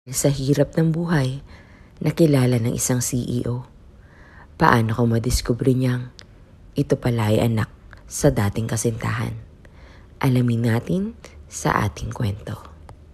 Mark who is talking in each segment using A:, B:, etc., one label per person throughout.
A: Sa hirap ng buhay, nakilala ng isang CEO. Paano ko madiskubre niyang ito pala ay anak sa dating kasintahan? Alamin natin sa ating kwento.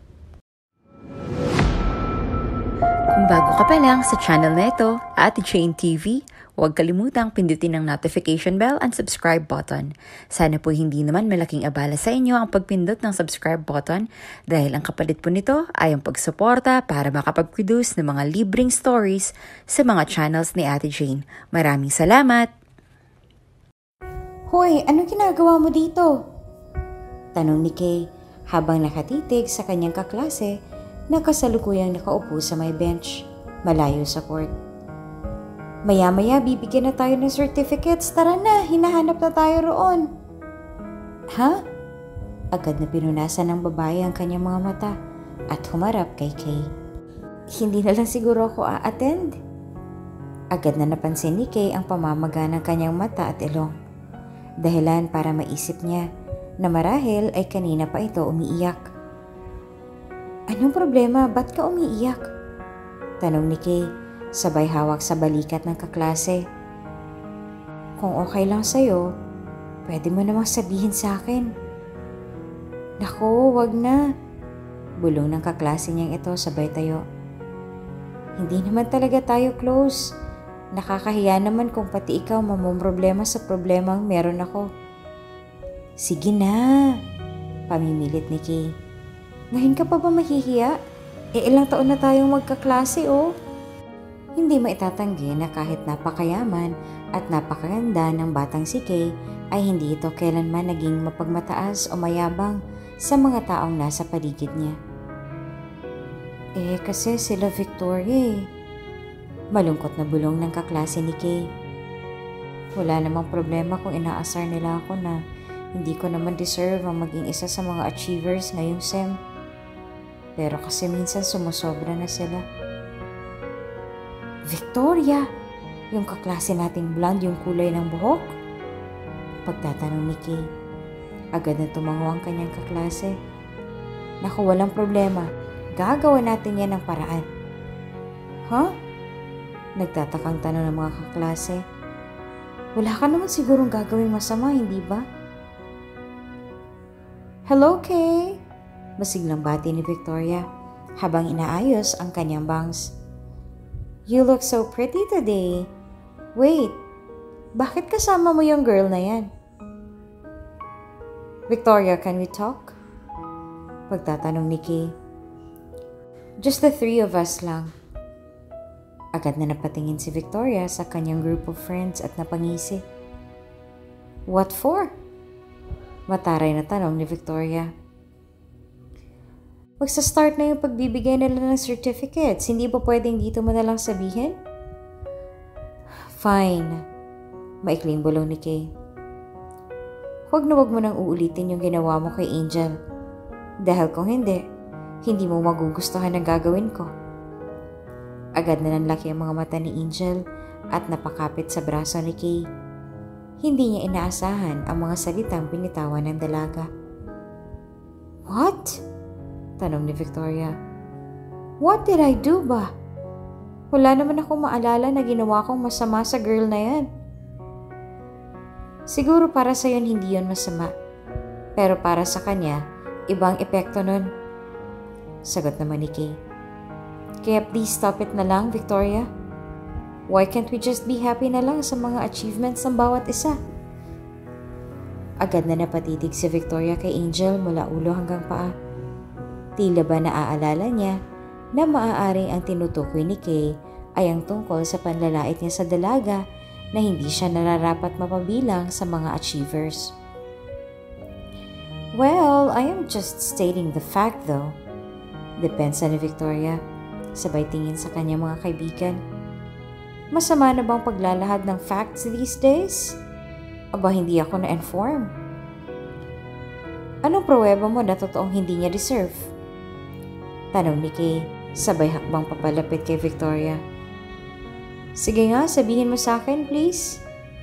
B: Kung bago ka pa lang sa channel na ito, Ate Jane TV, huwag kalimutang pindutin ang notification bell and subscribe button. Sana po hindi naman malaking abala sa inyo ang pagpindot ng subscribe button dahil ang kapalit po nito ay ang pagsuporta para makapag-produce ng mga libreng stories sa mga channels ni Ate Jane. Maraming salamat!
C: Hoy, ano ginagawa mo dito? Tanong ni Kay habang nakatitig sa kanyang kaklase na kasalukuyang nakaupo sa may bench, malayo sa court. Maya-maya bibigyan na tayo ng certificates. Tara na, hinahanap na tayo roon. Ha? Agad na pinunasan ng babae ang kanyang mga mata at humarap kay Kay. Hindi na lang siguro ako a-attend. Agad na napansin ni Kay ang pamamaga ng kanyang mata at ilong. Dahilan para maisip niya na marahil ay kanina pa ito umiiyak. Anong problema? Ba't ka umiiyak? Tanong ni Kay, sabay hawak sa balikat ng kaklase. Kung okay lang sa'yo, pwede mo namang sabihin sa akin. Naku, wag na. Bulong ng kaklase niyang ito sabay tayo. Hindi naman talaga tayo close. Nakakahiya naman kung pati ikaw mamumroblema sa problemang meron ako. Sige na, pamimilit ni Kay. Ngayon ka pa ba mahihiya? Ilang taon na tayong magkaklase oh. Hindi maitatanggi na kahit napakayaman at napakaganda ng batang si Kay ay hindi ito kailanman naging mapagmataas o mayabang sa mga taong nasa paligid niya. Kasi sila Victoria eh. Malungkot na bulong ng kaklase ni Kay. Wala namang problema kung inaasar nila ako na hindi ko naman deserve ang maging isa sa mga achievers ngayong SEM. Pero kasi minsan sumusobra na sila. Victoria, yung kaklase nating blonde yung kulay ng buhok? Pagtatanong ni Kay. Agad na tumango ang kanyang kaklase. Naku, walang problema. Gagawa natin yan ng paraan. Huh? Nagtatakang tanong ng mga kaklase. Wala ka naman sigurong gagawing masama, hindi ba? Hello, Kay! Masiglang bati ni Victoria habang inaayos ang kanyang bangs. You look so pretty today. Wait, bakit kasama mo yung girl na yan? Victoria, can we talk? Pagtatanong ni Kay. Just the three of us lang. Agad na napatingin si Victoria sa kanyang group of friends at napangisi. What for? Mataray na tanong ni Victoria. Magsa-start na yung pagbibigay nila ng certificates. Hindi ba pwedeng dito mo na lang sabihin? Fine. Maikling bulong ni Kay. Huwag mo nang uulitin yung ginawa mo kay Angel. Dahil kung hindi mo magugustuhan ang gagawin ko. Agad na nanlaki ang mga mata ni Angel at napakapit sa braso ni Kay. Hindi niya inaasahan ang mga salitang binitawan ng dalaga. What? Tanong ni Victoria. What did I do ba? Wala naman akong maalala na ginawa kong masama sa girl na yan. Siguro para sa yun hindi yun masama. Pero para sa kanya, ibang epekto nun. Sagot naman ni Kay. Kaya please stop it na lang, Victoria. Why can't we just be happy na lang sa mga achievements ng bawat isa? Agad na napatitig si Victoria kay Angel mula ulo hanggang paa. Tila ba naaalala niya na maaaring ang tinutukoy ni Kay ay ang tungkol sa panlalait niya sa dalaga na hindi siya nararapat mapabilang sa mga achievers. Well, I am just stating the fact though. Depensa ni Victoria, sabay tingin sa kanyang mga kaibigan. Masama na bang paglalahad ng facts these days? Aba, hindi ako na-inform. Anong pruweba mo na totoong hindi niya deserve? Tanong ni Kay, sabay hakbang papalapit kay Victoria. Sige nga, sabihin mo sa akin, please.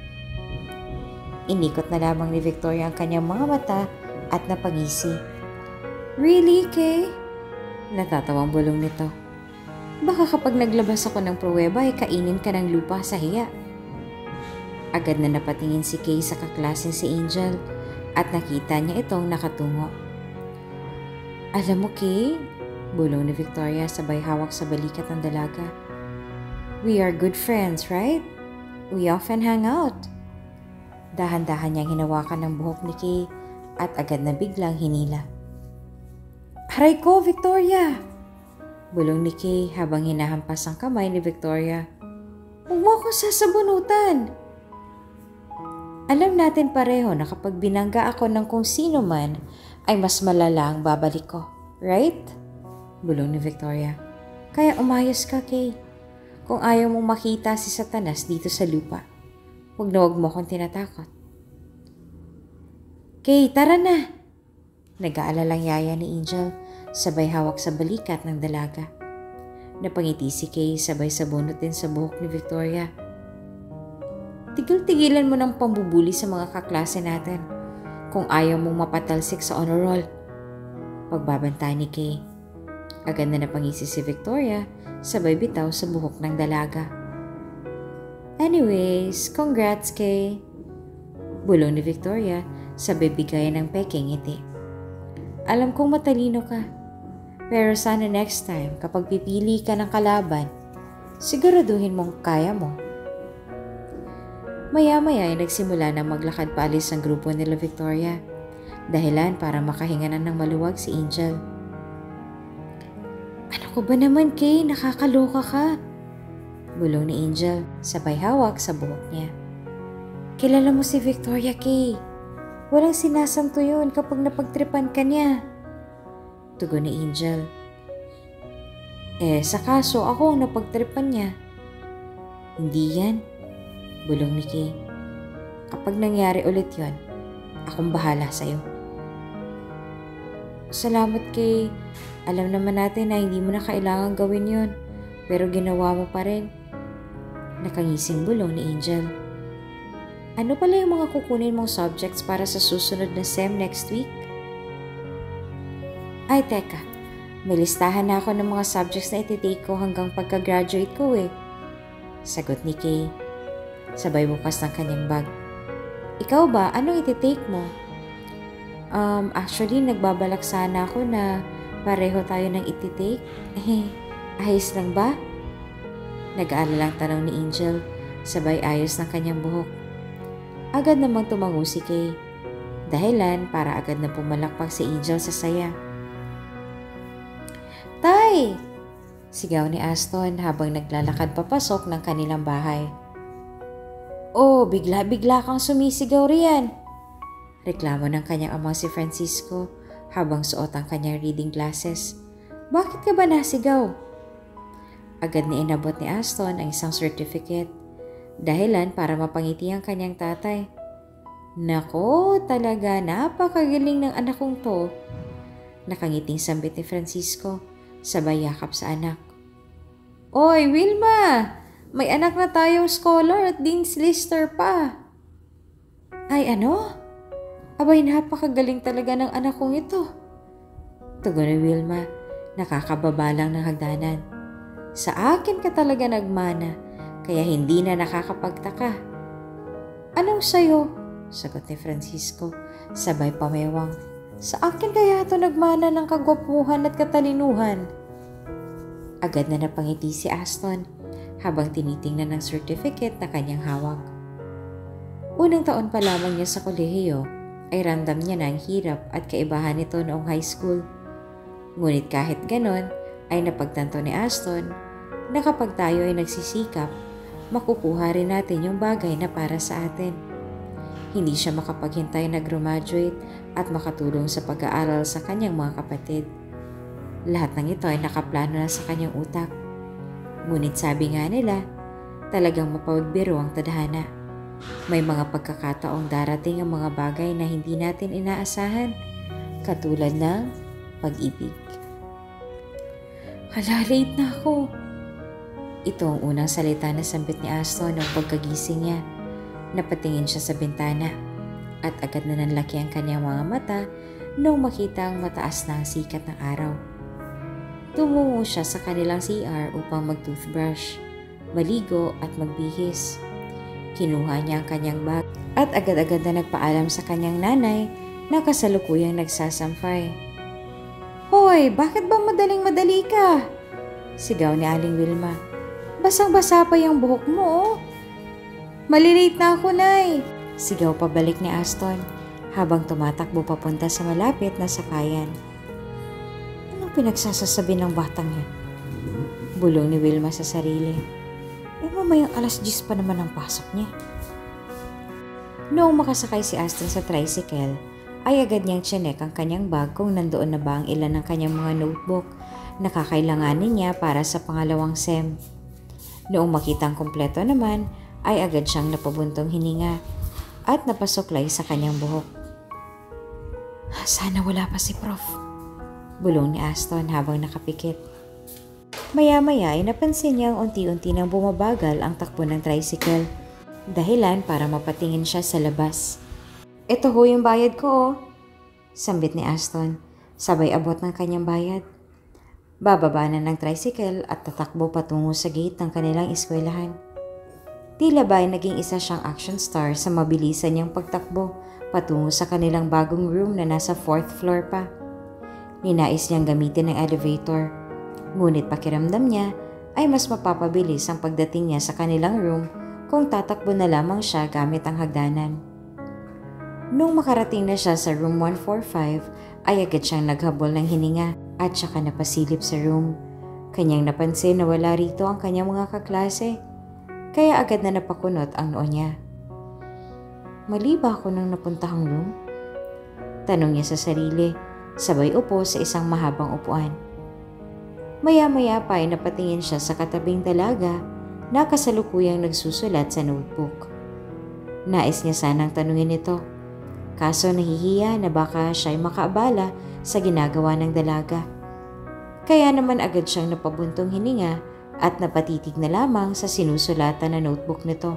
C: Inikot na lamang ni Victoria ang kanyang mga mata at napangisi. Really, Kay? Natatawang bulong nito. Baka kapag naglabas ako ng pruweba ay kainin ka ng lupa sa hiya. Agad na napatingin si Kay sa kaklaseng si Angel at nakita niya itong nakatungo. Alam mo, Kay, bulong ni Victoria sabay hawak sa balikat ng dalaga. We are good friends, right? We often hang out. Dahan-dahan niyang hinawakan ng buhok ni Kay at agad na biglang hinila. Aray ko, Victoria! Bulong ni Kay habang hinahampas ang kamay ni Victoria. Huwag mo akong sasabunutan! Alam natin pareho na kapag binangga ako ng kung sino man, ay mas malala ang babalik ko. Right? Bulong ni Victoria. Kaya umayos ka, Kay. Kung ayaw mong makita si Satanas dito sa lupa, huwag na huwag mo akong tinatakot. Kay, tara na! Nag-aalalang yaya ni Angel, sabay hawak sa balikat ng dalaga. Napangiti si Kay sabay sabunot din sa buhok ni Victoria. Tigil-tigilan mo ng pambubuli sa mga kaklase natin kung ayaw mong mapatalsik sa honor roll. Pagbabanta ni Kay. Agad na napangisi si Victoria sabay bitaw sa buhok ng dalaga. Anyways, congrats, Kay. Bulong ni Victoria sabay bigayan ng peking ngiti. Alam kong matalino ka, pero sana next time kapag pipili ka ng kalaban, siguraduhin mong kaya mo. Maya-maya ay nagsimula na maglakad paalis ang grupo nila Victoria, dahilan para makahinga na ng maluwag si Angel. Ano ko ba naman, Kay? Nakakaloka ka. Bulong ni Angel, sabay hawak sa buhok niya. Kilala mo si Victoria, Kay. Walang sinasanto yun kapag napagtripan ka niya. Tugon ni Angel. Sa kaso ako ang napagtripan niya. Hindi yan. Bulong ni Kay. Kapag nangyari ulit yon, akong bahala sa'yo. Salamat, Kay. Alam naman natin na hindi mo na kailangan gawin yon, pero ginawa mo pa rin. Nakangising bulong ni Angel. Ano pala yung mga kukunin mong subjects para sa susunod na SEM next week? Ay, teka. May listahan na ako ng mga subjects na ititake ko hanggang pagka-graduate ko eh. Sagot ni Kay. Sabay bukas ng kanyang bag. Ikaw ba? Anong ititake mo? Actually, nagbabalak sana ako na pareho tayo ng ititake. Ayos lang ba? Nag-aalalang tanong ni Angel, sabay ayos ng kanyang buhok. Agad namang tumango si Kay. Dahilan para agad na pumalakpak si Angel sa saya. Tay! Sigaw ni Aston habang naglalakad papasok ng kanilang bahay. Oh, bigla-bigla kang sumisigaw riyan. Reklamo ng kanyang amang si Francisco habang suot ang kanyang reading glasses. Bakit ka ba nasigaw? Agad na inabot ni Aston ang isang certificate. Dahilan para mapangiti ang kanyang tatay. Nako, talaga napakagaling ng anak kong to. Nakangiting sambit ni Francisco, sabay yakap sa anak. Oy, Wilma! May anak na tayong scholar at Dean's Lister pa. Ay ano? Abay, napakagaling talaga ng anak kong ito. Tugon ni Wilma, nakakababa lang ng hagdanan. Sa akin ka talaga nagmana, kaya hindi na nakakapagtaka. Anong sayo? Sagot ni Francisco, sabay pamewang. Sa akin kaya ito nagmana ng kagwapuhan at katalinuhan. Agad na napangiti si Aston habang tinitingnan ng certificate na kanyang hawak. Unang taon pa lamang niya sa kolehiyo ay ramdam niya na ang hirap at kaibahan nito noong high school. Ngunit kahit ganon ay napagtanto ni Aston na kapag tayo ay nagsisikap, makukuha rin natin yung bagay na para sa atin. Hindi siya makapaghintay na graduate at makatulong sa pag-aaral sa kanyang mga kapatid. Lahat ng ito ay nakaplano na sa kanyang utak. Ngunit sabi nga nila, talagang mapagbiro ang tadhana. May mga pagkakataong darating ang mga bagay na hindi natin inaasahan, katulad ng pag-ibig. Hala, late na ako. Ito ang unang salita na sambit ni Aston noong pagkagising niya. Napatingin siya sa bintana at agad na nanlaki ang kanyang mga mata noong makita ang mataas na ang sikat ng araw. Tumungo siya sa kanilang CR upang mag-toothbrush, maligo at magbihis. Kinuha niya ang kanyang bag at agad-agad na nagpaalam sa kanyang nanay na kasalukuyang nagsasampay. "Hoy, bakit ba madaling-madali ka?" Sigaw ni Aling Wilma. "Basang-basa pa yung buhok mo, oh." "Malilate na ako, Nay," sigaw pabalik ni Aston habang tumatakbo papunta sa malapit na sakayan. "Anong pinagsasasabi ng batang yan?" bulong ni Wilma sa sarili. Mamayang 10:00 pa naman ang pasok niya. Noong makasakay si Aston sa tricycle, ay agad niyang tsinek ang kanyang bag kung nandoon na ba ang ilan ng kanyang mga notebook na kakailanganin niya para sa pangalawang SEM. Noong makitang kumpleto naman, ay agad siyang napabuntong hininga at napasuklay sa kanyang buhok. "Sana wala pa si Prof," bulong ni Aston habang nakapikit. Maya-maya ay napansin niyang unti-unti nang bumabagal ang takbo ng tricycle, dahilan para mapatingin siya sa labas. "Ito ho yung bayad ko, oh," sambit ni Aston, sabay abot ng kanyang bayad. Bababa na ng tricycle at tatakbo patungo sa gate ng kanilang eskwelahan. Tila ba ay naging isa siyang action star sa mabilisan niyang pagtakbo patungo sa kanilang bagong room na nasa 4th floor pa. Ninais niyang gamitin ng elevator, ngunit pakiramdam niya ay mas mapapabilis ang pagdating niya sa kanilang room kung tatakbo na lamang siya gamit ang hagdanan. Nung makarating na siya sa room 145, ay agad siyang naghabol ng hininga at saka napasilip sa room. Kanyang napansin na wala rito ang kanyang mga kaklase, kaya agad na napakunot ang noo niya. "Mali ba ako nang napuntahang room?" tanong niya sa sarili, sabay upo sa isang mahabang upuan. Maya-maya pa ay napatingin siya sa katabing dalaga na kasalukuyang nagsusulat sa notebook. Nais niya sanang tanungin ito, kaso nahihiya na baka siya ay makaabala sa ginagawa ng dalaga. Kaya naman agad siyang napabuntong hininga at napatitig na lamang sa sinusulatan na notebook nito.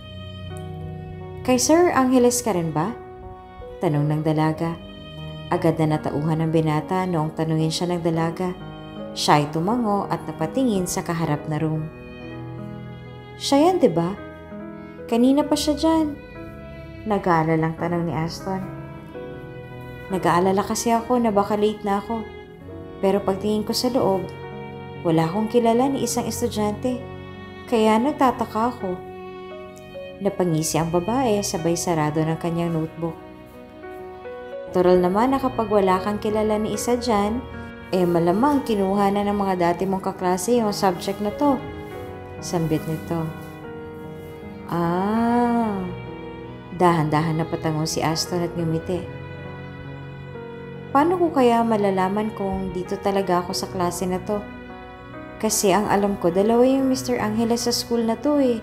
C: "Kay Sir Angeles ka rin ba?" tanong ng dalaga. Agad na natauhan ng binata noong tanungin siya ng dalaga. Siya ay tumango at napatingin sa kaharap na room. "Siya yan, diba? Kanina pa siya dyan." Nag-aalalang tanong ni Aston. "Nag-aalala kasi ako na baka late na ako. Pero pagtingin ko sa loob, wala akong kilala ni isang estudyante. Kaya nagtataka ako." Napangisi ang babae sabay sarado ng kanyang notebook. "Natural naman na kapag wala kang kilala ni isa dyan, malamang kinuha na ng mga dati mong kaklase yung subject na to," sambit nito. Dahan-dahan na patango si Aston at ngumiti. "Paano ko kaya malalaman kung dito talaga ako sa klase na to? Kasi ang alam ko, dalawa yung Mr. Angeles sa school na to eh."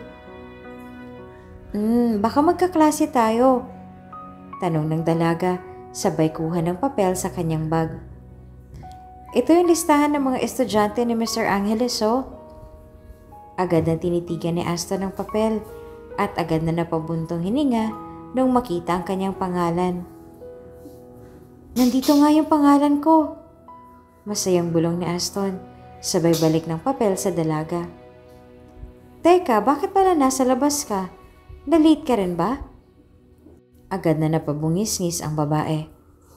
C: Baka magkaklase tayo," tanong ng dalaga, sabay kuha ng papel sa kanyang bag. "Ito yung listahan ng mga estudyante ni Mr. Angeles, oh." Agad na tinitigan ni Aston ang papel at agad na napabuntong hininga nung makita ang kanyang pangalan. "Nandito nga yung pangalan ko," masayang bulong ni Aston, sabay balik ng papel sa dalaga. "Teka, bakit pala nasa labas ka? Na-late ka rin ba?" Agad na napabungis-ngis ang babae.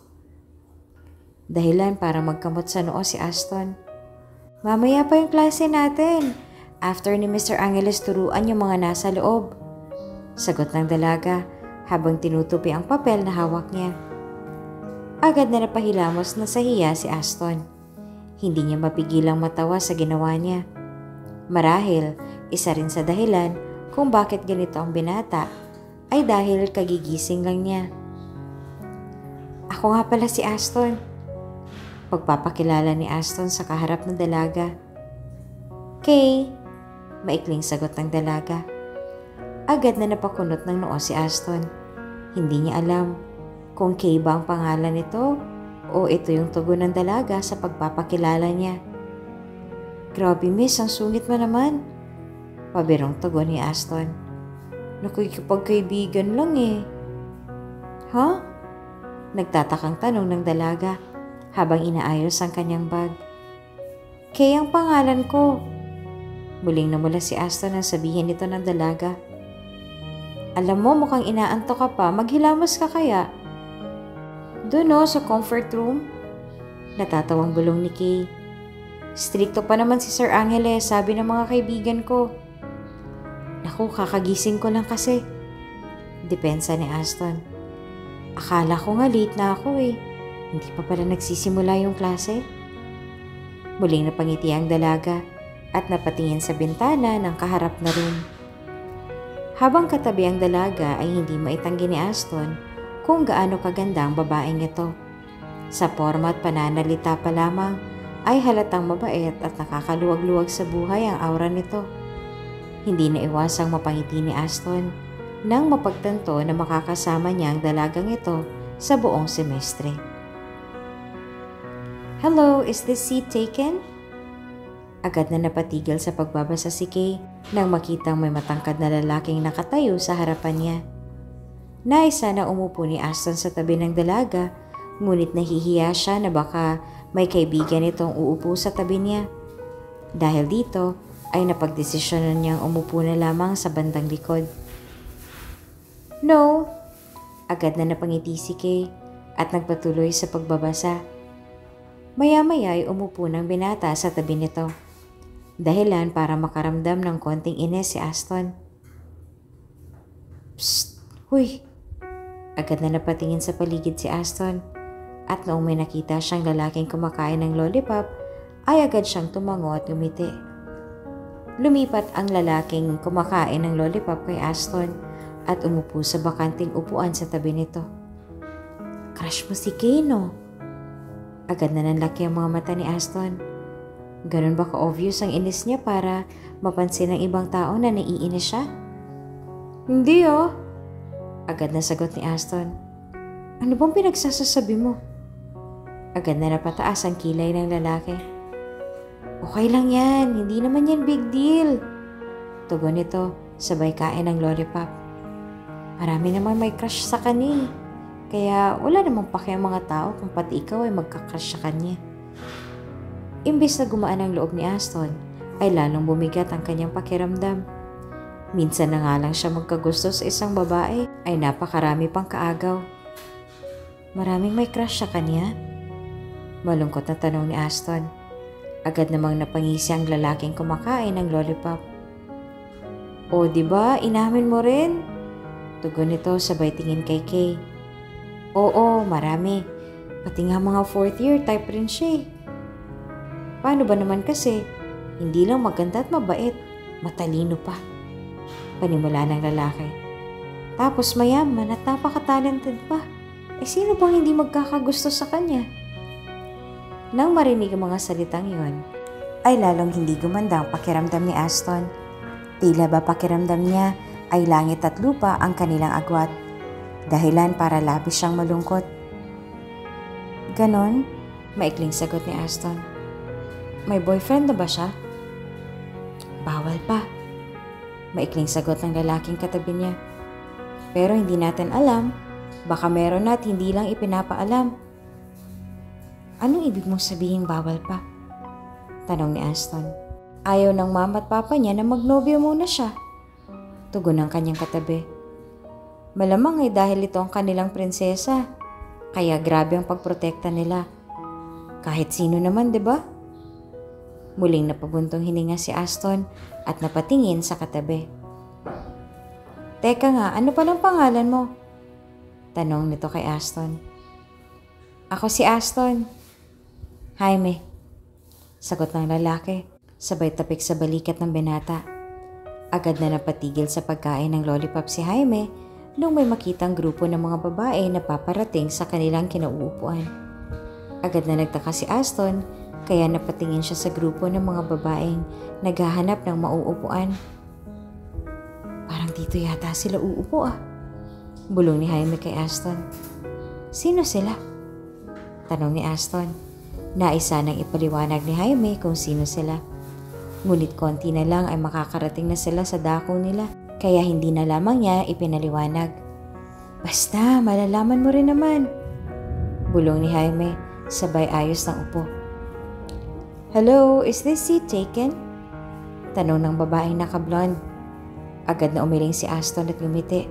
C: Dahilan para magkamot sa noo si Aston. "Mamaya pa yung klase natin. After ni Mr. Angeles turuan yung mga nasa loob," sagot ng dalaga habang tinutupi ang papel na hawak niya. Agad na napahilamos na sa hiya si Aston. Hindi niya mapigilang matawa sa ginawa niya. Marahil, isa rin sa dahilan kung bakit ganito ang binata ay dahil kagigising lang niya. "Ako nga pala si Aston," pagpapakilala ni Aston sa kaharap ng dalaga. "Kay," maikling sagot ng dalaga. Agad na napakunot ng noo si Aston. Hindi niya alam kung Kay ba ang pangalan nito o ito yung tugon ng dalaga sa pagpapakilala niya. "Grabe miss, ang sungit mo naman," pabirong tugon ni Aston. "Nakikipagkaibigan lang eh." "Ha?" Nagtatakang tanong ng dalaga habang inaayos ang kanyang bag. Kay ang pangalan ko. Muling namula si Aston nang sabihin nito ng dalaga. Alam mo, mukhang inaantok ka pa. Maghilamos ka kaya? Doon o, sa comfort room. Natatawang bulong ni Kay. Stricto pa naman si Sir Angeles, sabi ng mga kaibigan ko. Naku, kakagising ko lang kasi. Depensa ni Aston. Akala ko nga late na ako eh. Hindi pa pala nagsisimula yung klase. Muling napangiti ang dalaga at napatingin sa bintana ng kaharap na room. Habang katabi ang dalaga ay hindi maitanggi ni Aston kung gaano kaganda ang babaeng ito. Sa forma at pananalita pa lamang ay halatang mabait at nakakaluwag-luwag sa buhay ang aura nito. Hindi na iwasang mapangiti ni Aston nang mapagtanto na makakasama niya ang dalagang ito sa buong semestre. Hello, is this seat taken? Agad na napatigil sa pagbabasa si Kay nang makitang may matangkad na lalaking nakatayo sa harapan niya. Naisa na umupo ni Aston sa tabi ng dalaga, ngunit nahihiya siya na baka may kaibigan itong uupo sa tabi niya. Dahil dito ay napagdesisyonan niyang umupo na lamang sa bandang likod. No! Agad na napangiti si Kay at nagpatuloy sa pagbabasa. Maya-maya ay umupo ng binata sa tabi nito. Dahilan para makaramdam ng konting ines si Aston. Psst! Huy! Agad na napatingin sa paligid si Aston at noong may nakita siyang lalaking kumakain ng lollipop ay agad siyang tumango at ngumiti. Lumipat ang lalaking kumakain ng lollipop kay Aston at umupo sa bakanting upuan sa tabi nito. Crush mo si Kay, no? Agad na nanlaki ang mga mata ni Aston. Ganun ba ka-obvious ang inis niya para mapansin ng ibang tao na naiinis siya? Hindi oh. Agad na sagot ni Aston. Ano bang pinagsasasabi mo? Agad na napataas ang kilay ng lalaki. Okay lang yan, hindi naman yan big deal. Tugon nito, sabay kain ng lollipop. Marami naman may crush sa kanya. Kaya wala namang paki ang mga tao kung pati ikaw ay magka-crush sa kanya. Imbis na gumaan ang loob ni Aston, ay lalong bumigat ang kanyang pakiramdam. Minsan na nga lang siya magkagusto sa isang babae ay napakarami pang kaagaw. Maraming may crush sa kanya? Malungkot na tanong ni Aston. Agad namang napangisi ang lalaking kumakain ng lollipop. O diba, inamin mo rin? Tugon nito sabay tingin kay Kay. Oo, marami. Pati nga mga 4th year type rin siya. Paano ba naman kasi? Hindi lang maganda at mabait, matalino pa. Panimula ng lalaki. Tapos mayaman at napaka-talented pa. Sino bang hindi magkakagusto sa kanya? Nang marinig ang mga salitang yon, ay lalong hindi gumanda ang pakiramdam ni Aston. Tila ba pakiramdam niya ay langit at lupa ang kanilang agwat. Dahilan para labis siyang malungkot. Ganon? Maikling sagot ni Aston. May boyfriend na ba siya? Bawal pa. Maikling sagot ng lalaking katabi niya. Pero hindi natin alam. Baka meron at hindi lang ipinapaalam. Anong ibig mong sabihin bawal pa? Tanong ni Aston. Ayaw ng mama at papa niya na magnobyo muna siya. Tugon ng kanyang katabi. Malamang ay dahil ito ang kanilang prinsesa. Kaya grabe ang pagprotekta nila. Kahit sino naman, 'di ba? Muling napabuntong hininga si Aston at napatingin sa katabi. Teka nga, ano palang pangalan mo? Tanong nito kay Aston. Ako si Aston. Jaime. Sagot ng lalaki, sabay tapik sa balikat ng binata. Agad na napatigil sa pagkain ng lollipop si Jaime nung may makitang grupo ng mga babae na paparating sa kanilang kinauupuan. Agad na nagtaka si Aston kaya napatingin siya sa grupo ng mga babaeng naghahanap ng mauupuan. Parang dito yata sila uupo ah. Bulong ni Jaime kay Aston. Sino sila? Tanong ni Aston. Naisa nang ipaliwanag ni Jaime kung sino sila. Ngunit konti na lang ay makakarating na sila sa dako nila. Kaya hindi na lamang niya ipinaliwanag. Basta, malalaman mo rin naman. Bulong ni Jaime, sabay ayos ng upo. Hello, is this seat taken? Tanong ng babaeng naka-blonde. Agad na umiling si Aston at ngumiti.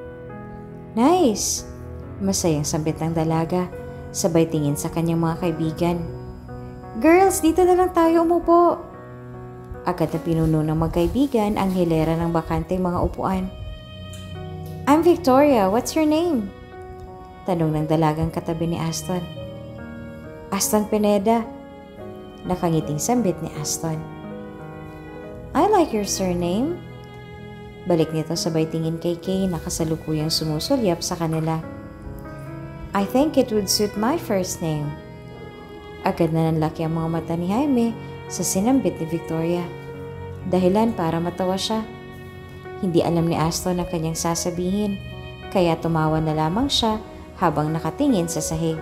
C: Nice! Masayang sambit ng dalaga, sabay tingin sa kanyang mga kaibigan. Girls, dito na lang tayo umupo. Agad na pinuno ng magkaibigan ang hilera ng bakanteng mga upuan. I'm Victoria, what's your name? Tanong ng dalagang katabi ni Aston. Aston Pineda. Nakangiting sambit ni Aston. I like your surname. Balik nito sabay tingin kay Kay na kasalukuyang sumusulyap sa kanila. I think it would suit my first name. Agad na nanlaki ang mga mata ni Jaime sa sinambit ni Victoria. Dahilan para matawa siya. Hindi alam ni Aston ang kanyang sasabihin, kaya tumawa na lamang siya habang nakatingin sa sahig.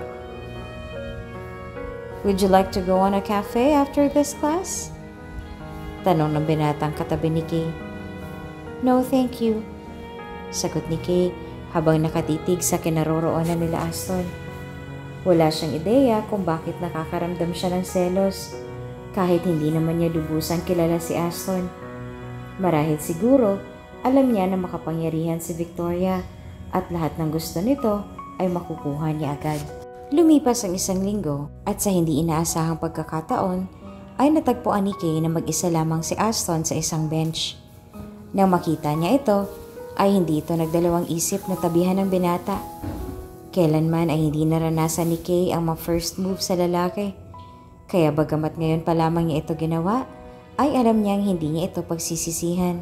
C: Would you like to go on a cafe after this class? Tanong ng binatang katabi ni Kay. No, thank you. Sagot ni Kay habang nakatitig sa kinaroroonan nila Aston. Wala siyang ideya kung bakit nakakaramdam siya ng selos kahit hindi naman niya lubusang kilala si Aston. Marahil siguro alam niya na makapangyarihan si Victoria at lahat ng gusto nito ay makukuha niya agad. Lumipas ang 1 linggo at sa hindi inaasahang pagkakataon ay natagpuan ni Kay na mag-isa lamang si Aston sa isang bench. Nang makita niya ito, ay hindi ito nagdalawang isip na tabihan ng binata. Kailanman ay hindi naranasan ni Kay ang ma-first move sa lalaki. Kaya bagamat ngayon pa lamang niya ito ginawa, ay alam niyang hindi niya ito pagsisisihan.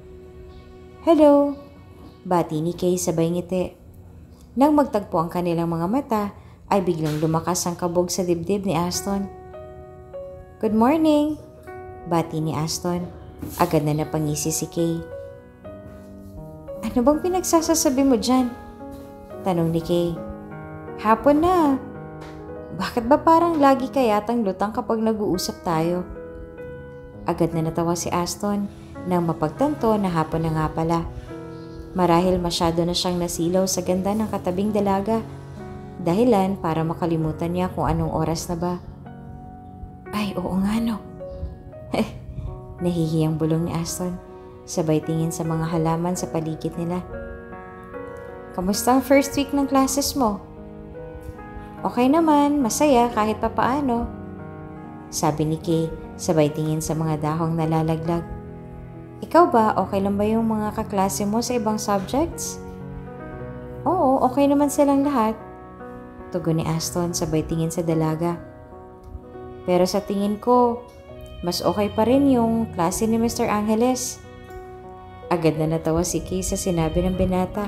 C: Hello! Bati ni Kay sabay ngiti. Nang magtagpo ang kanilang mga mata, ay biglang lumakas ang kabog sa dibdib ni Aston. Good morning! Bati ni Aston. Agad na napangisi si Kay. Ano bang pinagsasasabi mo dyan? Tanong ni Kay. Hapon na. Bakit ba parang lagi ka yatang lutang kapag nag-uusap tayo? Agad na natawa si Aston nang mapagtanto na hapon na nga pala. Marahil masyado na siyang nasilaw sa ganda ng katabing dalaga. Dahilan para makalimutan niya kung anong oras na ba. Ay, oo nga no. Nahihiyang bulong ni Aston. Sabay tingin sa mga halaman sa paligid nila. Kamusta ang first week ng classes mo? Okay naman, masaya kahit papaano. Sabi ni Kay, sabay tingin sa mga dahong nalalaglag. Ikaw ba, okay lang ba yung mga kaklase mo sa ibang subjects? Oo, okay naman silang lahat. Tugon ni Aston sabay tingin sa dalaga. Pero sa tingin ko, mas okay pa rin yung klase ni Mr. Angeles. Agad na natawa si Kay sa sinabi ng binata.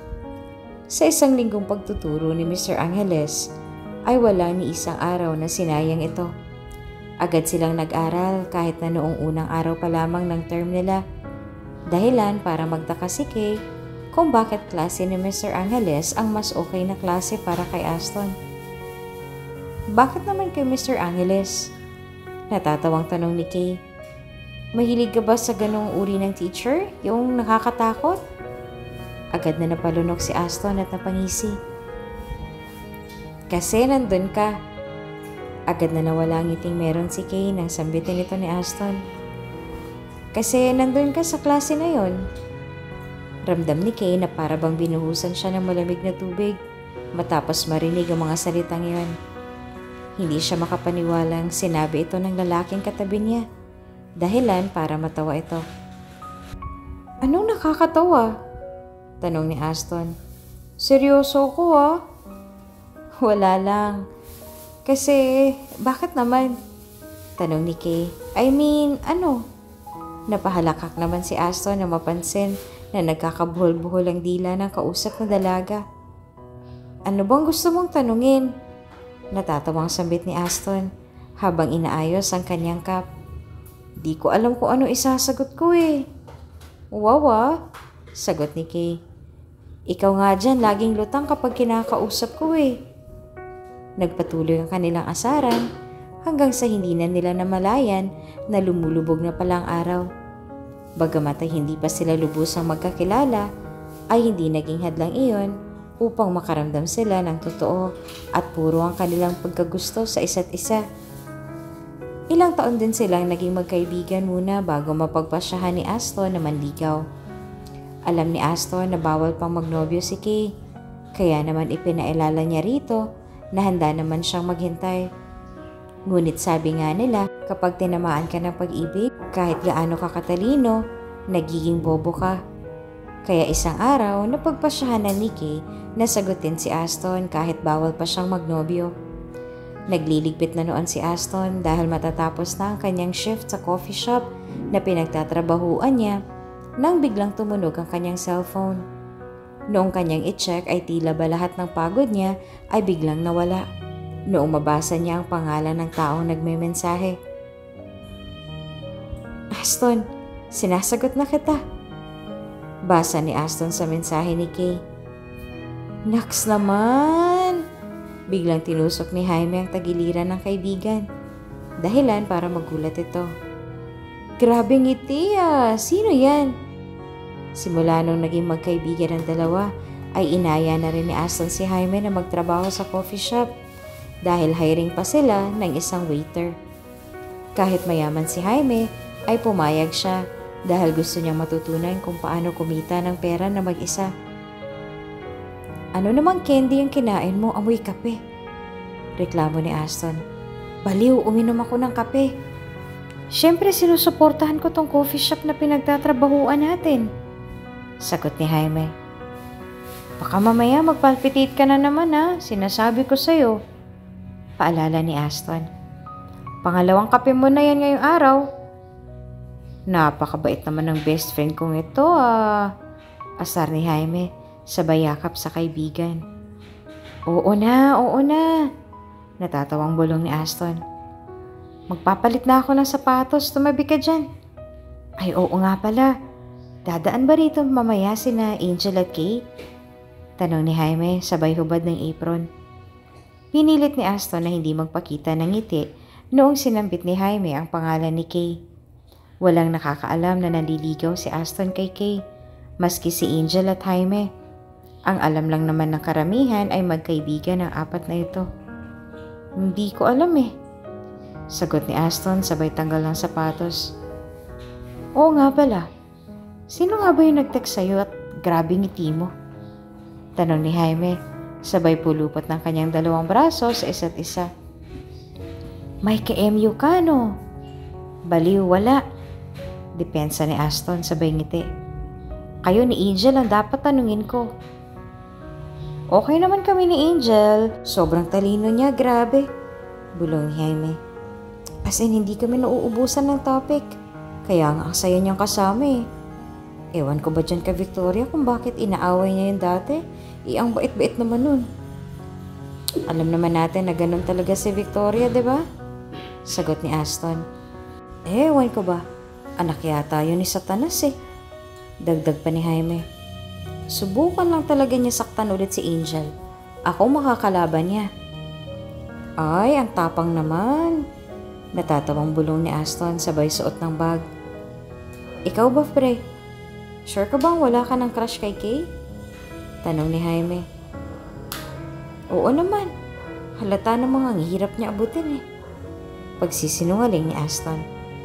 C: Sa 1 linggong pagtuturo ni Mr. Angeles, ay wala ni isang araw na sinayang ito. Agad silang nag-aral kahit na noong unang araw pa lamang ng term nila. Dahilan para magtaka si Kay kung bakit klase ni Mr. Angeles ang mas okay na klase para kay Aston. Bakit naman kay Mr. Angeles? Natatawang tanong ni Kay. Mahilig ka ba sa ganong uri ng teacher? Yung nakakatakot? Agad na napalunok si Aston at napangisi. Kasi nandun ka. Agad na nawala ang ngiting meron si Kay nang sambitin ito ni Aston. Kasi nandun ka sa klase na yon. Ramdam ni Kay na para bang binuhusan siya ng malamig na tubig matapos marinig ang mga salitang yon. Hindi siya makapaniwalang sinabi ito ng lalaking katabi niya. Dahilan para matawa ito. Anong nakakatawa? Tanong ni Aston. Seryoso ko ah. Wala lang. Kasi, bakit naman? Tanong ni Kay. I mean, ano? Napahalakak naman si Aston na mapansin na nagkakabuhol-buhol ang dila ng kausap na dalaga. Ano bang gusto mong tanungin? Natatawang sambit ni Aston habang inaayos ang kanyang cup. Di ko alam kung ano isasagot ko eh. Wawa, sagot ni Kay. Ikaw nga dyan laging lutang kapag kinakausap ko eh. Nagpatuloy ang kanilang asaran hanggang sa hindi na nila namalayan na lumulubog na palang araw. Bagamat ay hindi pa sila lubusang magkakilala, ay hindi naging hadlang iyon upang makaramdam sila ng totoo at puro ang kanilang pagkagusto sa isa't isa. Ilang taon din silang naging magkaibigan muna bago mapagpasyahan ni Aston na manligaw. Alam ni Aston na bawal pang magnobyo si Kay, kaya naman ipinailala niya rito na handa naman siyang maghintay. Ngunit sabi nga nila, kapag tinamaan ka ng pag-ibig, kahit gaano ka katalino, nagiging bobo ka. Kaya isang araw, napagpasyahan na ni Kay na sagutin si Aston kahit bawal pa siyang magnobyo. Nagliligpit na noon si Aston dahil matatapos na ang kanyang shift sa coffee shop na pinagtatrabahuan niya nang biglang tumunog ang kanyang cellphone. Noong kanyang i-check ay tila ba lahat ng pagod niya ay biglang nawala. Noong mabasa niya ang pangalan ng taong nagmemensahe. Aston, sinasagot na kita. Basa ni Aston sa mensahe ni Kay. Naks naman! Biglang tinusok ni Jaime ang tagiliran ng kaibigan. Dahilan para magulat ito. Grabe ngiti ah! Sino yan? Simula nung naging magkaibigan ang dalawa, ay inaya na rin ni Aston si Jaime na magtrabaho sa coffee shop dahil hiring pa sila ng isang waiter. Kahit mayaman si Jaime, ay pumayag siya dahil gusto niyang matutunan kung paano kumita ng pera na mag-isa. Ano namang candy ang kinain mo, amoy kape? Reklamo ni Aston. Baliw, uminom ako ng kape. Siyempre sinusuportahan ko tong coffee shop na pinagtatrabahuan natin. Sagot ni Jaime. Baka mamaya magpalpitate ka na naman ha, sinasabi ko sa'yo. Paalala ni Aston. Pangalawang kape mo na yan ngayong araw. Napakabait naman ng best friend kong ito ah. Asar ni Jaime. Sabay yakap sa kaibigan. Oo na. Natatawang bulong ni Aston. Magpapalit na ako ng sapatos, tumabi ka dyan. Ay oo nga pala. Dadaan ba rito mamaya sina Angel at Kay? Tanong ni Jaime sabay hubad ng apron. Pinilit ni Aston na hindi magpakita ng ngiti noong sinambit ni Jaime ang pangalan ni Kay. Walang nakakaalam na naliligaw si Aston kay Kay, maski si Angel at Jaime. Ang alam lang naman ng karamihan ay magkaibigan ang apat na ito. Hindi ko alam eh. Sagot ni Aston sabay tanggal ng sapatos. Oo nga pala. Sino nga ba yung nag-text sa'yo at grabe ngiti mo? Tanong ni Jaime sabay pulupot ng kanyang dalawang braso sa isa't isa. May ka-MU ka no? Baliw, wala. Depensa ni Aston sabay ngiti. Kayo ni Angel ang dapat tanungin ko. Okay naman kami ni Angel. Sobrang talino niya, grabe. Bulong ni Jaime. As in, hindi kami nauubusan ng topic. Kaya nga ang saya niyang kasama eh. Ewan ko ba dyan ka Victoria kung bakit inaaway niya yung dati? Ang bait-bait naman nun. Alam naman natin na ganun talaga si Victoria, diba? Sagot ni Aston. Ewan ko ba? Anak yata yun ni Satanas eh. Dagdag pa ni Jaime. Subukan lang talaga niya saktan ulit si Angel. Ako makakalaban niya. Ay, ang tapang naman. Natatawang bulong ni Aston sabay suot ng bag. Ikaw ba, pre? Sure ka bang wala ka ng crush kay Kay? Tanong ni Jaime. Oo naman. Halata namang ang hirap niya abutin eh. Pagsisinungaling ni Aston.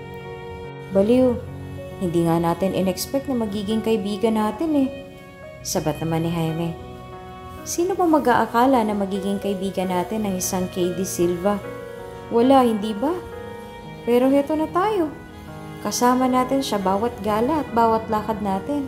C: Baliw, hindi nga natin in-expect na magiging kaibigan natin eh. Sabat naman ni Jaime. Sino ba mag-aakala na magiging kaibigan natin ng isang KD Silva? Wala, hindi ba? Pero heto na tayo. Kasama natin siya bawat gala at bawat lakad natin.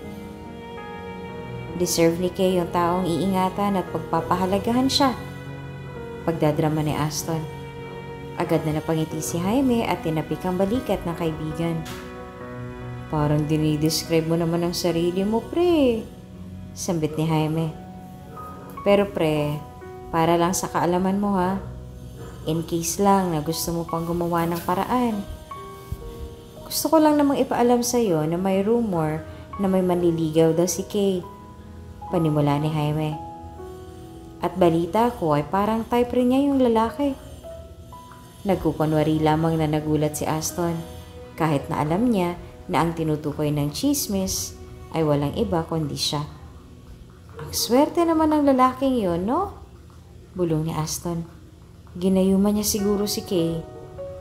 C: Deserve ni Kay yung taong iingatan at pagpapahalagahan siya. Pagdadrama ni Aston. Agad na napangiti si Jaime at tinapik ang balikat ng kaibigan. Parang dinidescribe mo naman ang sarili mo, pre. Sambit ni Jaime. Pero pre, para lang sa kaalaman mo ha. In case lang na gusto mo pang gumawa ng paraan. Gusto ko lang namang ipaalam sa'yo na may rumor na may manliligaw daw si Kay. Panimula ni Jaime. At balita ko ay parang type rin niya yung lalaki. Nagkukunwari lamang na nagulat si Aston kahit na alam niya na ang tinutukoy ng chismis ay walang iba kundi siya. Ang swerte naman ng lalaking yun, no? Bulong ni Aston. Ginayuman niya siguro si Kay.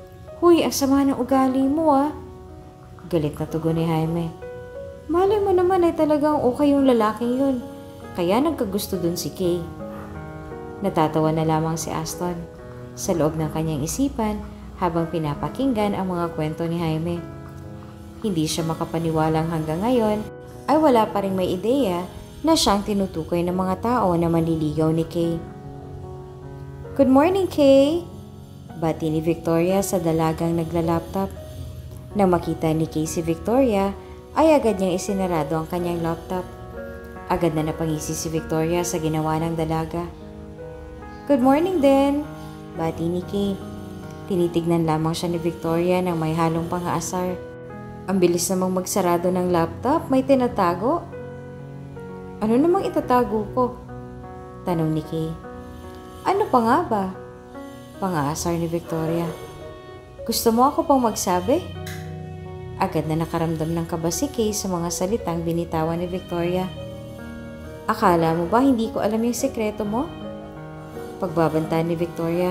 C: Huy, ang sama ng ugali mo ah. Galit na tugon ni Jaime. Malay mo naman ay talagang okay yung lalaking yun. Kaya nagkagusto dun si Kay. Natatawa na lamang si Aston sa loob ng kanyang isipan habang pinapakinggan ang mga kwento ni Jaime. Hindi siya makapaniwalang hanggang ngayon ay wala pa ring may ideya na siyang tinutukoy ng mga tao na manliligaw ni Kay. Good morning, Kay! Bati ni Victoria sa dalagang nagla-laptop. Nang makita ni Kay si Victoria, ay agad niyang isinarado ang kanyang laptop. Agad na napangisi si Victoria sa ginawa ng dalaga. Good morning din! Bati ni Kay. Tinitignan lamang siya ni Victoria nang may halong pang-aasar. Ang bilis namang magsarado ng laptop, may tinatago. Ano namang itatago ko? Tanong ni Kay. Ano pa nga ba? Pang-aasar ni Victoria. Gusto mo ako pang magsabi? Agad na nakaramdam ng kaba si Kay sa mga salitang binitawan ni Victoria. Akala mo ba hindi ko alam yung sekreto mo? Pagbabanta ni Victoria.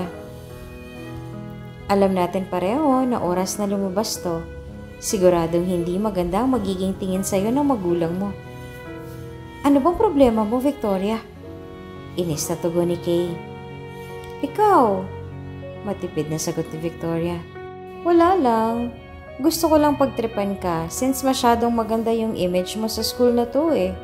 C: Alam natin pareho na oras na lumabas to, siguradong hindi maganda ang magiging tingin sa'yo ng magulang mo. Ano bang problema mo, Victoria? Inis na tugon ni Kay. Ikaw, matipid na sagot ni Victoria. Wala lang. Gusto ko lang pagtripan ka since masyadong maganda yung image mo sa school na to eh.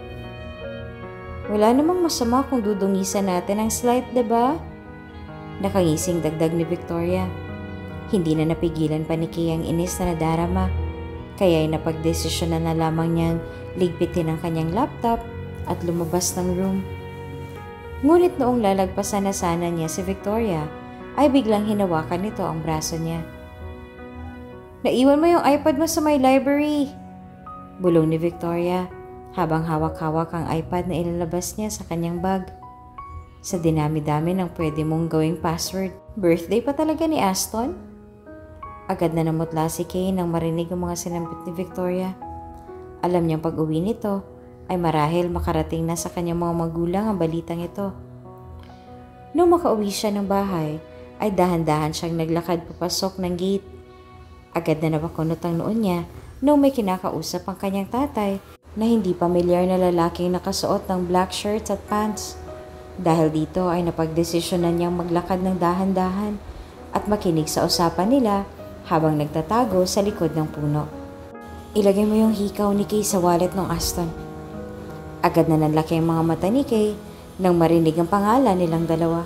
C: Wala namang masama kung dudungisan natin ang slight, diba? Nakangising dagdag ni Victoria. Hindi na napigilan pa ni Kay ang inis na nadarama. Kaya ay napagdesisyon na lamang niyang ligpitin ang kanyang laptop at lumabas ng room. Ngunit noong lalagpasan na sana niya si Victoria, ay biglang hinawakan nito ang braso niya. Naiwan mo yung iPad mo sa my library, bulong ni Victoria habang hawak-hawak ang iPad na ilalabas niya sa kanyang bag. Sa dinami-dami ng pwede mong gawing password, birthday pa talaga ni Aston? Agad na namutla si Kay nang marinig ang mga sinampit ni Victoria. Alam niyang pag-uwi nito ay marahil makarating na sa kanyang mga magulang ang balitang ito. Nung makauwi siya ng bahay, ay dahan-dahan siyang naglakad papasok ng gate. Agad na nabakunot ang noon niya nung may kinakausap ang kanyang tatay na hindi pamilyar na lalaking nakasuot ng black shirts at pants. Dahil dito ay napagdesisyonan niyang maglakad ng dahan-dahan at makinig sa usapan nila habang nagtatago sa likod ng puno. Ilagay mo yung hikaw ni Kay sa wallet ng Aston. Agad na nanlaki ang mga mata ni Kay nang marinig ang pangalan nilang dalawa.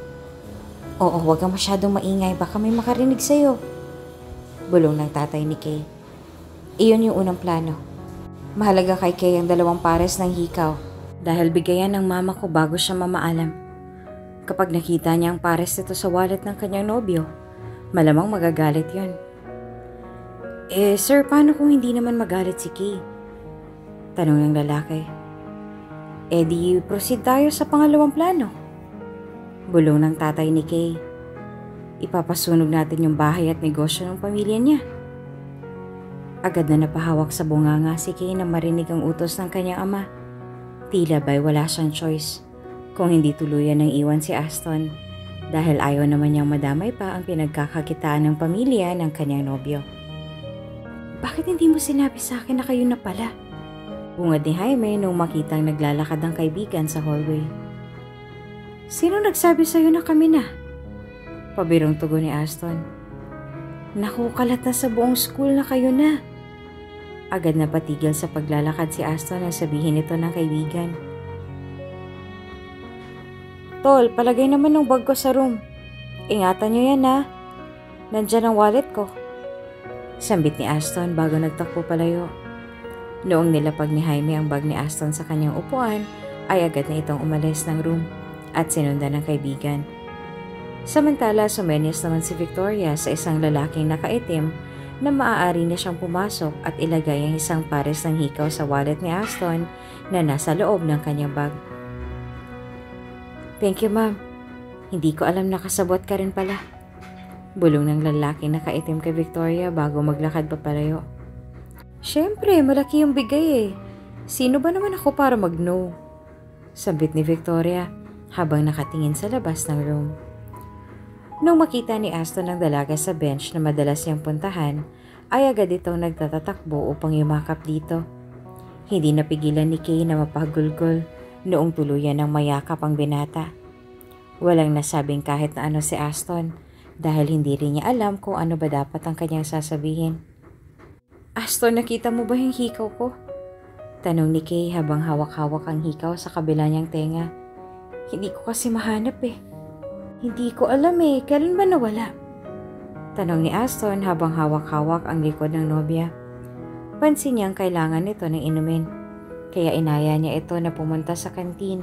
C: Oo, huwag kang masyadong maingay, baka may makarinig sa'yo. Bulong ng tatay ni Kay. Iyon yung unang plano. Mahalaga kay Kay ang 2 pares ng hikaw dahil bigayan ng mama ko bago siya mamaalam. Kapag nakita niya ang pares nito sa wallet ng kanyang nobyo, malamang magagalit yon. Sir, paano kung hindi naman magalit si Kay? Tanong ng lalaki. Di proceed tayo sa pangalawang plano. Bulong ng tatay ni Kay. Ipapasunog natin yung bahay at negosyo ng pamilya niya. Agad na napahawak sa bunganga si Kay na marinig ang utos ng kanyang ama. Tila ba'y wala siyang choice kung hindi tuluyan ng iwan si Aston dahil ayaw naman niyang madamay pa ang pinagkakakitaan ng pamilya ng kanyang nobyo. Bakit hindi mo sinabi sa akin na kayo na pala? Bungad ni Jaime nung makitang naglalakad ang kaibigan sa hallway. Sino nagsabi sa'yo na kami na? Pabirong tugon ni Aston. Naku, kalat na sa buong school na kayo na. Agad na patigil sa paglalakad si Aston nang sabihin ito ng kaibigan. Tol, palagay naman ng bag ko sa room. Ingatan niyo yan ha. Nandyan ang wallet ko. Sambit ni Aston bago nagtakbo palayo. Noong nilapag ni Jaime ang bag ni Aston sa kanyang upuan, ay agad na itong umalis ng room at sinundan ng kaibigan. Samantala, sumenyas naman si Victoria sa isang lalaking nakaitim na maaari na siyang pumasok at ilagay ang isang pares ng hikaw sa wallet ni Aston na nasa loob ng kanyang bag. Thank you, ma'am. Hindi ko alam na kasabot ka rin pala. Bulong ng lalaking nakaitim kay Victoria bago maglakad papalayo. Siyempre, malaki yung bigay eh. Sino ba naman ako para mag-no? Sabit ni Victoria habang nakatingin sa labas ng room. Nung makita ni Aston ang dalaga sa bench na madalas niyang puntahan, ay agad itong nagtatatakbo upang yumakap dito. Hindi napigilan ni Kay na mapagulgol noong tuluyan ng mayakap ang binata. Walang nasabing kahit na ano si Aston dahil hindi rin niya alam kung ano ba dapat ang kanyang sasabihin. "Aston, nakita mo ba yung hikaw ko?" Tanong ni Kay habang hawak-hawak ang hikaw sa kabila niyang tenga. "Hindi ko kasi mahanap eh." "Hindi ko alam eh, kailan ba nawala?" Tanong ni Aston habang hawak-hawak ang likod ng nobya. Pansin niyang kailangan nito ng inumin, kaya inaya niya ito na pumunta sa kantin.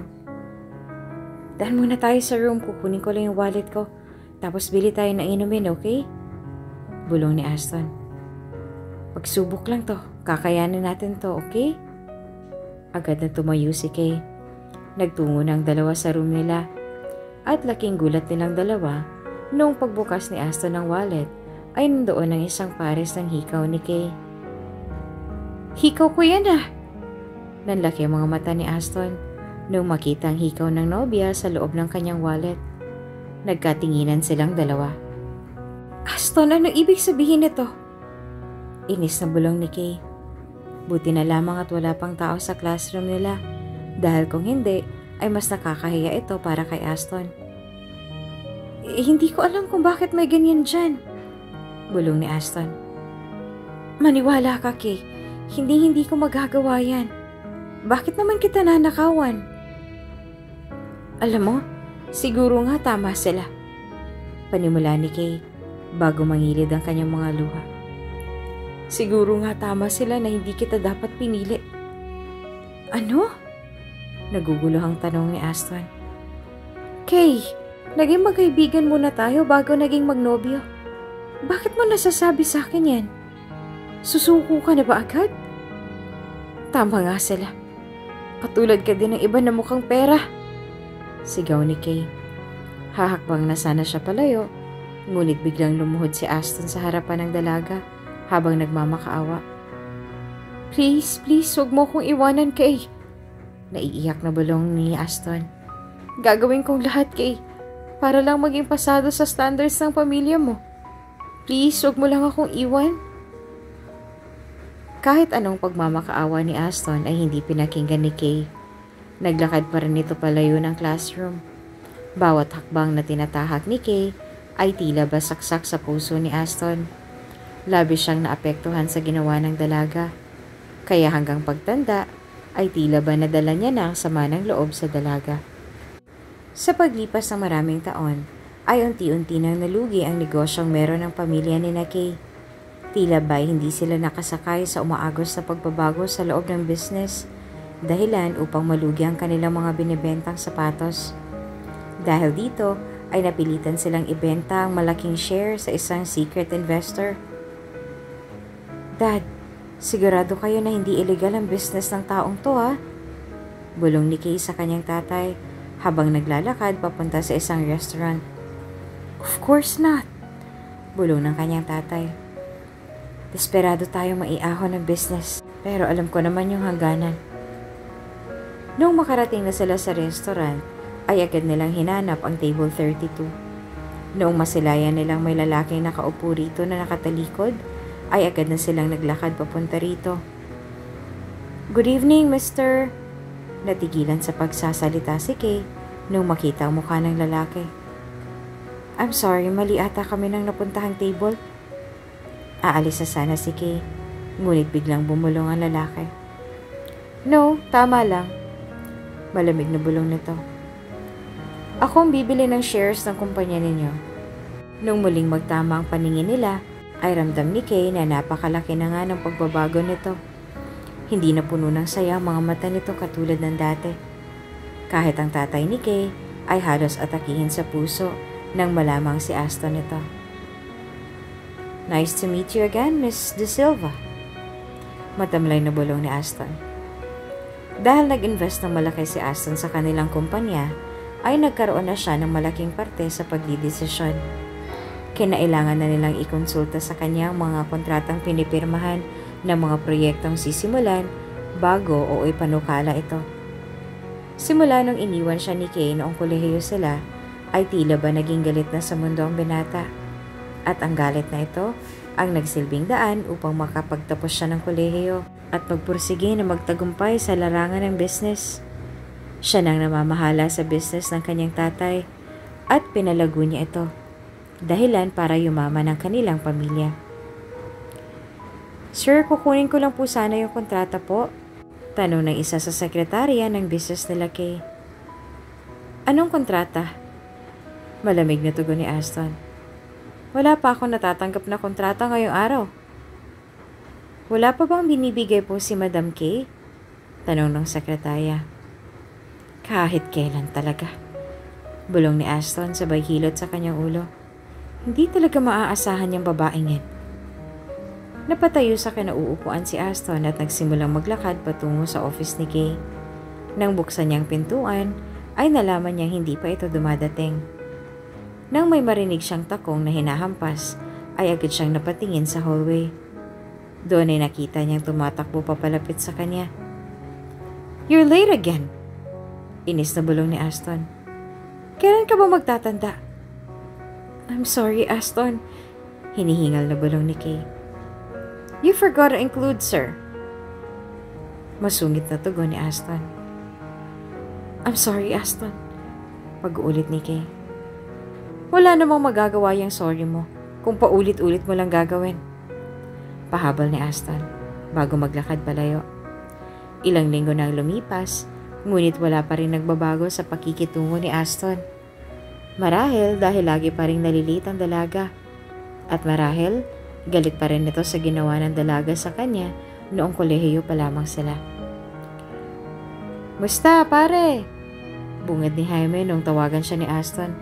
C: "Daan muna tayo sa room, kukunin ko lang yung wallet ko, tapos bili tayo ng inumin, okay?" Bulong ni Aston. "Pagsubok lang to, kakayanin natin to, okay?" Agad na tumayo si Kay. Nagtungo ng dalawa sa room nila. At laking gulat nilang dalawa noong pagbukas ni Aston ng wallet ay nandoon ang isang pares ng hikaw ni Kay. "Hikaw ko yan ah!" Nanlaki ang mga mata ni Aston noong makita ang hikaw ng nobya sa loob ng kanyang wallet. Nagkatinginan silang dalawa. "Aston, ano ibig sabihin nito?" Inis na bulong ni Kay. Buti na lamang at wala pang tao sa classroom nila dahil kung hindi ay mas nakakahiya ito para kay Aston. Hindi ko alam kung bakit may ganyan dyan," bulong ni Aston. "Maniwala ka, Kay. Hindi ko magagawa yan. Bakit naman kita nanakawan?" "Alam mo, siguro nga tama sila," panimula ni Kay bago mangilid ang kanyang mga luha. "Siguro nga tama sila na hindi kita dapat pinili." "Ano?" Naguguluhang tanong ni Aston. "Kay, naging magkaibigan muna tayo bago naging magnobyo. Bakit mo nasasabi sa akin yan? Susuko ka na ba agad?" "Tama nga sila. Katulad ka din ng iba na mukhang pera," sigaw ni Kay. Hahakbang na sana siya palayo, ngunit biglang lumuhod si Aston sa harapan ng dalaga habang nagmamakaawa. Please, wag mo kong iwanan, Kay." Naiiyak na bulong ni Aston. "Gagawin kong lahat, Kay, para lang maging pasado sa standards ng pamilya mo. Please, wag mo lang akong iwan." Kahit anong pagmamakaawa ni Aston ay hindi pinakinggan ni Kay. Naglakad pa rin ito palayo ng classroom. Bawat hakbang na tinatahak ni Kay ay tila basaksak sa puso ni Aston. Labis siyang naapektuhan sa ginawa ng dalaga. Kaya hanggang pagtanda ay tila ba nadala niya na ang sama ng loob sa dalaga. Sa paglipas ng maraming taon, ay unti-unti nang nalugi ang negosyong meron ng pamilya ni Kay. Tila ba hindi sila nakasakay sa umaagos na pagbabago sa loob ng business, dahilan upang malugi ang kanilang mga binibentang sapatos. Dahil dito ay napilitan silang ibenta ang malaking share sa isang secret investor. "Dad, sigurado kayo na hindi illegal ang business ng taong to, ha?" Bulong ni Kay sa kanyang tatay habang naglalakad papunta sa isang restaurant. "Of course not," bulong ng kanyang tatay. "Desperado tayo maiahon ng business, pero alam ko naman yung hangganan." Nung makarating na sila sa restaurant, ay agad nilang hinanap ang table 32. Noong masilayan nilang may lalaking nakaupo rito na nakatalikod, ay agad na silang naglakad papunta rito. "Good evening, Mr." Natigilan sa pagsasalita si Kay nung makita ang mukha ng lalaki. "I'm sorry, mali ata kami nang napuntahang table." Aalis na sana si Kay, ngunit biglang bumulong ang lalaki. "No, tama lang." Malamig na bulong nito. "Ako ang bibili ng shares ng kumpanya ninyo." Nung muling magtama ang paningin nila, ay ramdam ni Kay na napakalaki na nga ng pagbabago nito. Hindi na puno ng saya ang mga mata nito katulad ng dati. Kahit ang tatay ni Kay ay halos atakihin sa puso nang malamang si Aston ito. "Nice to meet you again, Miss De Silva." Matamlay na bulong ni Aston. Dahil nag-invest ng malaki si Aston sa kanilang kumpanya, ay nagkaroon na siya ng malaking parte sa pagdidesisyon. Kinailangan na nilang ikonsulta sa kanya ang mga kontratang pinipirmahan ng mga proyektong sisimulan bago o ipanukala ito. Simula nung iniwan siya ni Kay noong kolehiyo sila, ay tila ba naging galit na sa mundo ang binata. At ang galit na ito ang nagsilbing daan upang makapagtapos siya ng kolehiyo at magpursige na magtagumpay sa larangan ng business. Siya nang namamahala sa business ng kanyang tatay at pinalago niya ito, dahilan para yumaman ang kanilang pamilya. Sir, kukunin ko lang po sana yung kontrata po. Tanong ng isa sa sekretarya ng business nila Kay. Anong kontrata? Malamig na tugon ni Aston. Wala pa akong natatanggap na kontrata ngayong araw. Wala pa bang binibigay po si Madam Kay? Tanong ng sekretarya. Kahit kailan talaga. Bulong ni Aston sabay hilot sa kanyang ulo. Hindi talaga maaasahan niyang babaeng yan. Napatayo sa kinauupuan si Aston at nagsimulang maglakad patungo sa office ni Kay. Nang buksan niyang pintuan, ay nalaman niyang hindi pa ito dumadating. Nang may marinig siyang takong na hinahampas, ay agad siyang napatingin sa hallway. Doon ay nakita niyang tumatakbo papalapit sa kanya. You're late again! Inis na bulong ni Aston. Kailan ka ba magtatanda? I'm sorry, Aston. Hinihingal na bulong ni Kay. You forgot to include, sir. Masungit na tugon ni Aston. I'm sorry, Aston. Pag-uulit ni Kay. Wala namang magagawa yung sorry mo kung paulit-ulit mo lang gagawin. Pahabol ni Aston bago maglakad palayo. Ilang linggo nang lumipas, ngunit wala pa rin nagbabago sa pakikitungo ni Aston. Marahil dahil lagi pa rin nalilit ang dalaga. At marahil, galit pa rin ito sa ginawa ng dalaga sa kanya noong kolehiyo pa lamang sila. Musta, pare? Bungad ni Jaime nung tawagan siya ni Aston.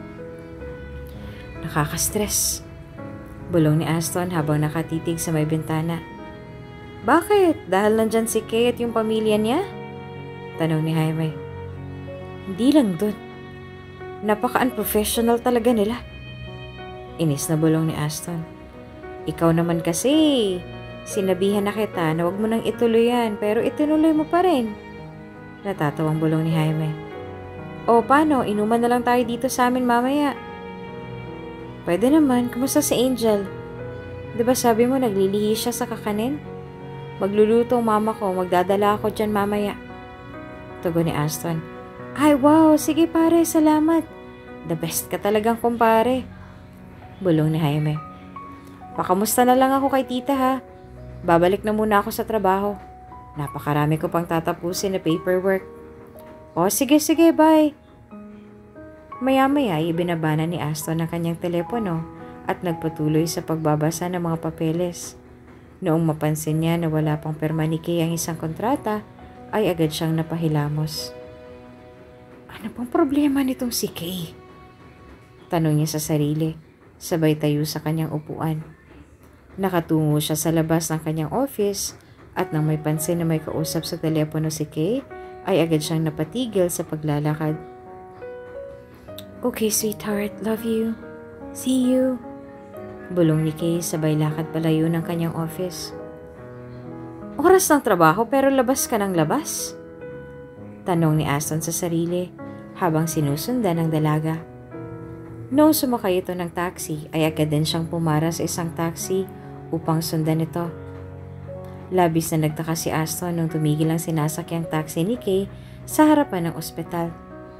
C: Nakaka-stress. Bulong ni Aston habang nakatitig sa may bintana. Bakit? Dahil nandyan si Kay at yung pamilya niya? Tanong ni Jaime. Hindi lang dun. Napaka-unprofessional talaga nila. Inis na bulong ni Aston. Ikaw naman kasi, sinabihan na kita na wag mo nang ituloy yan pero itinuloy mo pa rin. Natatawang bulong ni Jaime. O paano, inuman na lang tayo dito sa amin mamaya. Pwede naman, kumusta si Angel? Diba sabi mo naglilihi siya sa kakanin? Magluluto ang mama ko, magdadala ako dyan mamaya. Tugon ni Aston. Ay wow, sige pare, salamat. The best ka talagang kumpare. Bulong ni Jaime. Pakamusta na lang ako kay tita ha. Babalik na muna ako sa trabaho. Napakarami ko pang tatapusin na paperwork. O sige, bye. Maya-maya ibinabana ni Aston ang kanyang telepono at nagpatuloy sa pagbabasa ng mga papeles. Noong mapansin niya na wala pang perma ni Kay ang isang kontrata, ay agad siyang napahilamos. Ano pang problema nitong si Kay? Tanong niya sa sarili, sabay tayo sa kanyang upuan. Nakatungo siya sa labas ng kanyang office at nang may pansin na may kausap sa telepono si Kay, ay agad siyang napatigil sa paglalakad. Okay, sweetheart, love you. See you. Bulong ni Kay sabay lakad palayo ng kanyang office. Oras ng trabaho pero labas ka ng labas? Tanong ni Aston sa sarili habang sinusundan ng dalaga. Noong sumakay ito ng taxi ay agad din siyang pumara sa isang taxi upang sundan ito. Labis na nagtaka si Aston nung tumigil ang sinasakyang taxi ni Kay sa harapan ng ospital.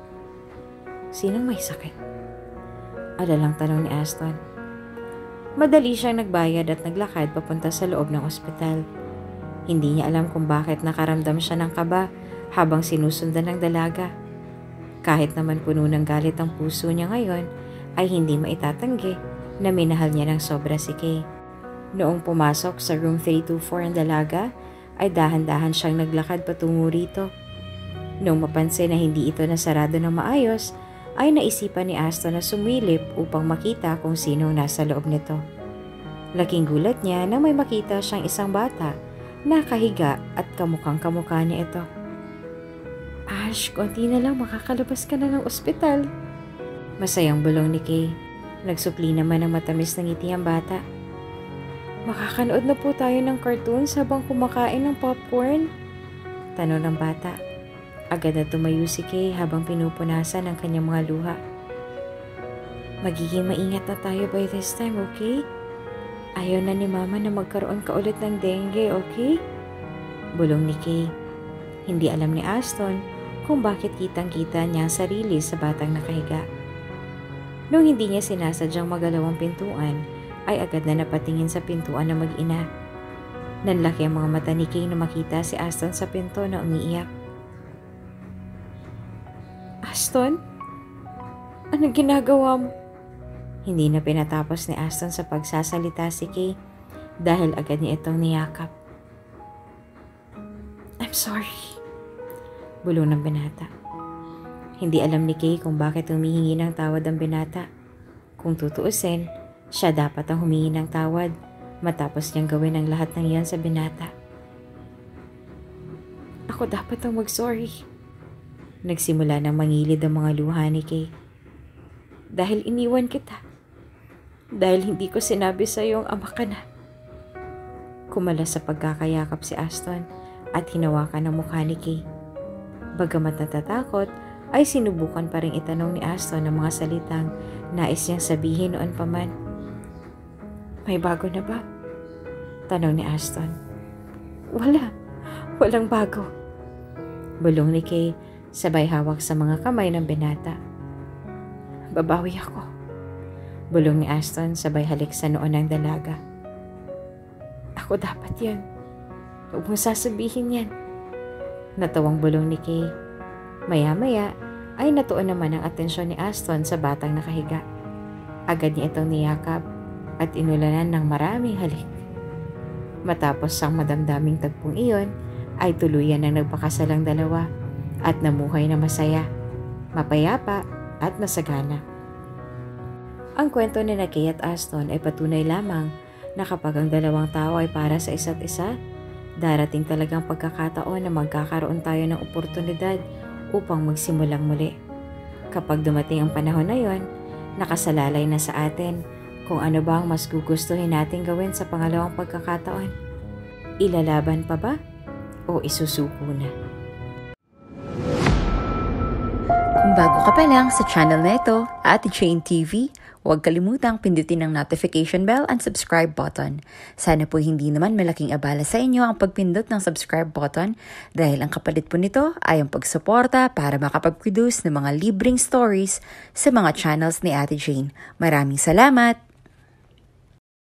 C: Sinong may sakit? Alalang tanong ni Aston. Madali siyang nagbayad at naglakad papunta sa loob ng ospital. Hindi niya alam kung bakit nakaramdam siya ng kaba habang sinusundan ng dalaga. Kahit naman puno ng galit ang puso niya ngayon, ay hindi maitatanggi na minahal niya ng sobra si Kay. Noong pumasok sa room 324 ang dalaga, ay dahan-dahan siyang naglakad patungo rito. Noong mapansin na hindi ito nasarado ng maayos, ay naisipan ni Aston na sumilip upang makita kung sinong nasa loob nito. Laking gulat niya na may makita siyang isang bata na kahiga at kamukhang-kamukha niya ito. Ash, konti na lang makakalabas ka na ng ospital. Masayang bulong ni Kay. Nagsupli naman ng matamis na ngiti ang bata. Makakanood na po tayo ng cartoons habang kumakain ng popcorn? Tanong ng bata. Agad na tumayo si Kay habang pinupunasan ang kanyang mga luha. Magiging maingat na tayo by this time, okay? Ayaw na ni Mama na magkaroon ka ulit ng dengue, okay? Bulong ni Kay. Hindi alam ni Aston kung bakit kitang-kita niya ang sarili sa batang nakahiga. Nung hindi niya sinasadyang magalaw ang pintuan, ay agad na napatingin sa pintuan ng mag-ina. Nanlaki ang mga mata ni Kay na makita si Aston sa pinto na umiiyak. Aston? Anong ginagawa mo? Hindi na pinatapos ni Aston sa pagsasalita si Kay dahil agad niya itong niyakap. I'm sorry. Bulong ng binata. Hindi alam ni Kay kung bakit humihingi ng tawad ang binata. Kung tutuusin, siya dapat ang humingi ng tawad matapos niyang gawin ang lahat ng iyan sa binata. Ako dapat ang mag-sorry. Nagsimula ng mangilid ang mga luha ni Kay. Dahil iniwan kita. Dahil hindi ko sinabi sa iyo ang ama ka na. Kumalas sa pagkakayakap si Aston at hinawakan ang mukha ni Kay. Bagamat natatakot, ay sinubukan pa rin itanong ni Aston ang mga salitang nais niyang sabihin noon pa man. May bago na ba? Tanong ni Aston. Walang bago. Bulong ni Kay, sabay hawak sa mga kamay ng binata. Babawi ako. Bulong ni Aston, sabay halik sa noon ng dalaga. Ako dapat yan. Huwag mong sasabihin yan. Natawang bulong ni Kay. Maya-maya ay natuon naman ang atensyon ni Aston sa batang nakahiga. Agad niya itong niyakap at inulanan ng maraming halik. Matapos ang madamdaming tagpong iyon, ay tuluyan ang nagpakasalang dalawa at namuhay na masaya, mapayapa at masagana. Ang kwento ni Kay at Aston ay patunay lamang na kapag ang dalawang tao ay para sa isa't isa, darating talagang pagkakataon na magkakaroon tayo ng oportunidad upang magsimulang muli. Kapag dumating ang panahon na yon, nakasalalay na sa atin kung ano ba ang mas gugustuhin natin gawin sa pangalawang pagkakataon. Ilalaban pa ba o isusuko na?
B: Kung bago ka pa lang sa channel na ito, Ate Jane TV, huwag kalimutang pindutin ang notification bell and subscribe button. Sana po hindi naman malaking abala sa inyo ang pagpindot ng subscribe button dahil ang kapalit po nito ay ang pagsuporta para makapag-produce ng mga libreng stories sa mga channels ni Ate Jane. Maraming salamat!